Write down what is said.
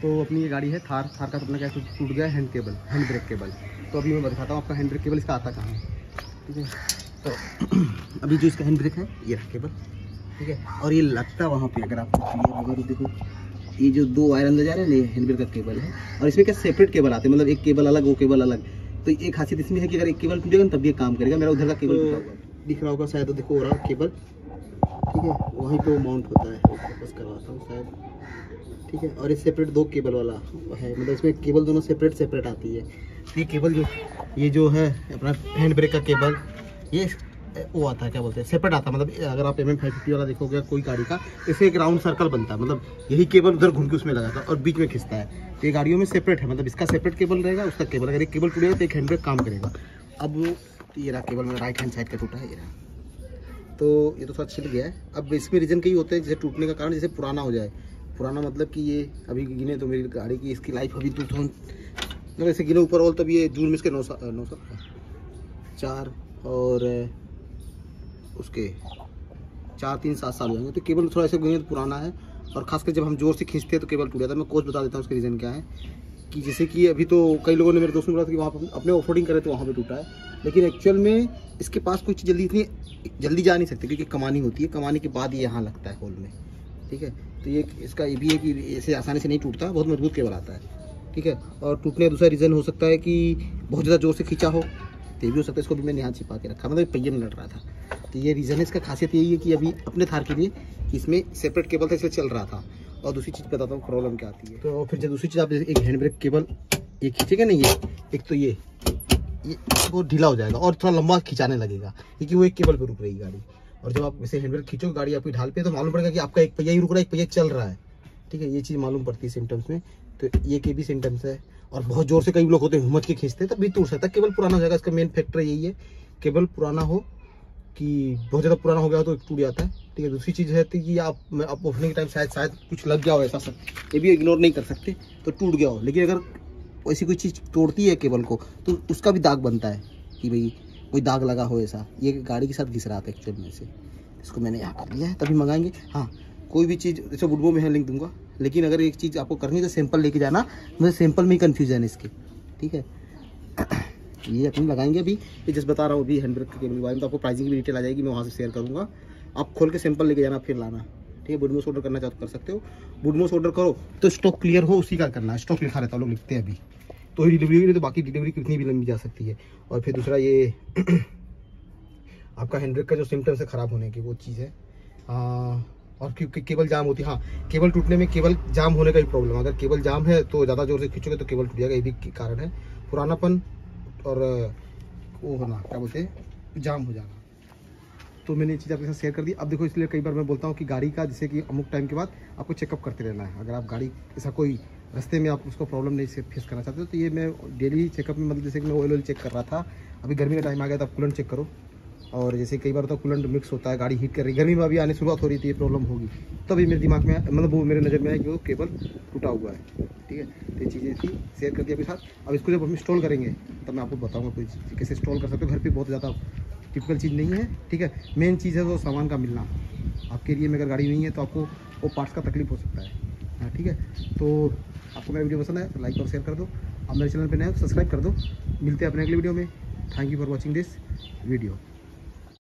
तो अपनी ये गाड़ी है थार का अपना क्या टूट गया हैंड ब्रेक केबल। तो अभी मैं दिखाता हूँ आपका हैंड ब्रेक केबल इसका आता कहाँ है, ठीक है। तो अभी जो इसका हैंड ब्रेक है ये रहा केबल, ठीक है। और ये लगता वहाँ पे, अगर आपको अगर देखो ये जो 2 वायर अंदर जा रहे हैं ना, ये हैंड ब्रेक का केबल है। और इसमें क्या सेपरेट केबल आते हैं, मतलब एक केबल अलग वो केबल अलग। तो एक खासियत इसमें है कि अगर एक केबल टूटेगा ना तब ये काम करेगा। मेरा उधर का केबल टूटा हुआ दिख रहा होगा शायद, तो देखो हो रहा केबल, ठीक है, वहीं पे माउंट होता है। वापस करवाता हूँ शायद, ठीक है। और ये सेपरेट 2 केबल वाला है, मतलब इसमें केबल दोनों सेपरेट आती है। ये केबल ये जो है अपना हैंड ब्रेक का केबल, ये वो आता है, क्या बोलते हैं, सेपरेट आता है। मतलब अगर आप MM550 वाला देखोगे कोई गाड़ी का, इससे एक राउंड सर्कल बनता है, मतलब यही केबल उधर घूम के उसमें लगाता है और बीच में खिंचता है। तो ये गाड़ियों में सेपरेट है, मतलब इसका सेपरेट केबल रहेगा, उसका केबल, अगर एक केबल टूटेगा तो एक हैंड ब्रेक काम करेगा। अब ये रहा केबल मेरा राइट हैंड साइड का टूटा है, ये रहा। तो ये तो थोड़ा छिल गया है। अब इसमें रीज़न कई होते हैं, जैसे टूटने का कारण जैसे पुराना हो जाए। पुराना मतलब कि ये अभी गिने तो मेरी गाड़ी की इसकी लाइफ अभी 2000 ऐसे गिने ऊपर ऑल, तब ये जून में इसके 9 साल 4 और उसके 4-3-7 साल हो जाएंगे। तो केबल थोड़ा ऐसे गिने तो पुराना है, और खासकर जब हम जोर से खींचते हैं तो केबल टूट जाता है। मैं कोच बता देता हूँ उसके रीज़न क्या है। कि जैसे कि अभी तो कई लोगों ने, मेरे दोस्तों ने बोला कि वहाँ पर अपने ऑफरोडिंग करे तो वहाँ पे टूटा है, लेकिन एक्चुअल में इसके पास कोई चीज़ इतनी जल्दी जा नहीं सकती, क्योंकि कमानी होती है, कमानी के बाद ये यहाँ लगता है होल में, ठीक है। तो ये इसका ये भी है कि ऐसे आसानी से नहीं टूटता, बहुत मजबूत केबल आता है, ठीक है। और टूटने का दूसरा रीज़न हो सकता है कि बहुत ज़्यादा जोर से खींचा हो, तो ये भी हो सकता है। इसको भी मैंने यहाँ छिपा के रखा, मतलब पहिए में लड़ रहा था। तो ये रीज़न है, इसका खासियत यही है कि अभी अपने थार के लिए कि इसमें सेपरेट केबल था, इसलिए चल रहा था। और दूसरी चीज़ बताता हूँ प्रॉब्लम क्या आती है। तो फिर जब दूसरी चीज़ आप जैसे एक हैंड ब्रेक केबल ये खींचेगा ना, ये एक तो ये वो ढीला हो जाएगा और थोड़ा लंबा खिंचाने लगेगा, क्योंकि वो एक केबल पे रुक रही गाड़ी। और जब आप वैसे हैंड ब्रेक खींचोगे गाड़ी आपकी ढाल पे, तो मालूम पड़ेगा कि आपका एक पहिया ही रुक रहा है, एक पहिया चल रहा है, ठीक है। ये चीज़ मालूम पड़ती है सिम्टम्स में। तो ये के भी सिम्टम्स है। और बहुत जोर से कई लोग होते हैं हुमच के खींचते हैं, तब भी टूट सकता है। केबल पुराना हो जाएगा, इसका मेन फैक्टर यही है, केबल पुराना हो, कि बहुत ज़्यादा पुराना हो गया हो तो टूट जाता है, ठीक है। दूसरी चीज़ है कि आप ओपनिंग के टाइम शायद कुछ लग गया हो ऐसा सब, ये भी इग्नोर नहीं कर सकते, तो टूट गया हो। लेकिन अगर ऐसी कोई चीज़ तोड़ती है केबल को, तो उसका भी दाग बनता है कि भाई कोई दाग लगा हो ऐसा। ये गाड़ी के साथ घिस रहा था एक्चुअल में से, इसको मैंने यहाँ कर लिया है, तभी मंगाएंगे। हाँ, कोई भी चीज़ जैसे बुडबो में है लिंक दूंगा, लेकिन अगर एक चीज़ आपको करनी है तो सैंपल लेके जाना, मुझे सैंपल में ही कन्फ्यूजन है इसके, ठीक है। ये अपनी लगाएंगे अभी, ये जस्ट बता रहा हूँ अभी हैंड ब्रेक के केबल के बारे में। तो आपको प्राइसिंग की डिटेल आ जाएगी, मैं वहाँ से शेयर करूँगा। आप खोल के सैंपल लेके जाना फिर लाना, ठीक है। बुडमोस ऑर्डर करना चाहो तो कर सकते हो। बुडमोस ऑर्डर करो तो स्टॉक क्लियर हो उसी का करना है, स्टॉक लिखा रहता है, लोग लिखते हैं अभी तो ही डिलीवरी होगी, नहीं तो बाकी डिलीवरी कितनी भी लंबी जा सकती है। और फिर दूसरा ये आपका हैंड ब्रेक का जो सिम्टम्स है ख़राब होने की, वो चीज़ है। और क्योंकि केबल जाम होती है, हाँ, केबल टूटने में केबल जाम होने का भी प्रॉब्लम। अगर केबल जाम है तो ज़्यादा जोर से खींचोगे तो केबल टूट जाएगा, ये भी कारण है। पुरानापन और वो होना, क्या बोलते हैं, जाम हो जाना। तो मैंने ये चीज़ आपके साथ शेयर कर दी। अब देखो, इसलिए कई बार मैं बोलता हूँ कि गाड़ी का जैसे कि अमुक टाइम के बाद आपको चेकअप करते रहना है। अगर आप गाड़ी ऐसा कोई रास्ते में आप उसको प्रॉब्लम नहीं से फेस करना चाहते हो, तो ये मैं डेली चेकअप में, मतलब जैसे कि मैं ऑयल चेक कर रहा था, अभी गर्मी का टाइम आ गया तो आप कूलेंट चेक करो। और जैसे कई बार होता है कूलेंट मिक्स होता है, गाड़ी हीट कर रही है, गर्मी में अभी आने शुरुआत हो रही थी, ये प्रॉब्लम होगी। तभी मेरे दिमाग में, मतलब वो मेरे नज़र में है कि वो केबल टूटा हुआ है, ठीक है। तो ये चीज़ें थी, शेयर कर दिया आपके साथ। अब इसको जब हम इंस्टॉल करेंगे तब मैं आपको बताऊँगा कोई चीज़ कैसे इंस्टॉल कर सकते हो। घर पर बहुत ज़्यादा टिपिकल चीज़ नहीं है, ठीक है। मेन चीज़ है वो सामान का मिलना। आपके एरिया में अगर गाड़ी नहीं है तो आपको वो पार्ट्स का तकलीफ हो सकता है, हाँ, ठीक है। तो आपको मेरा वीडियो पसंद है तो लाइक और शेयर कर दो। आप मेरे चैनल पर नए हो तो सब्सक्राइब कर दो। मिलते हैं अपने अगले वीडियो में। Thank you for watching this video.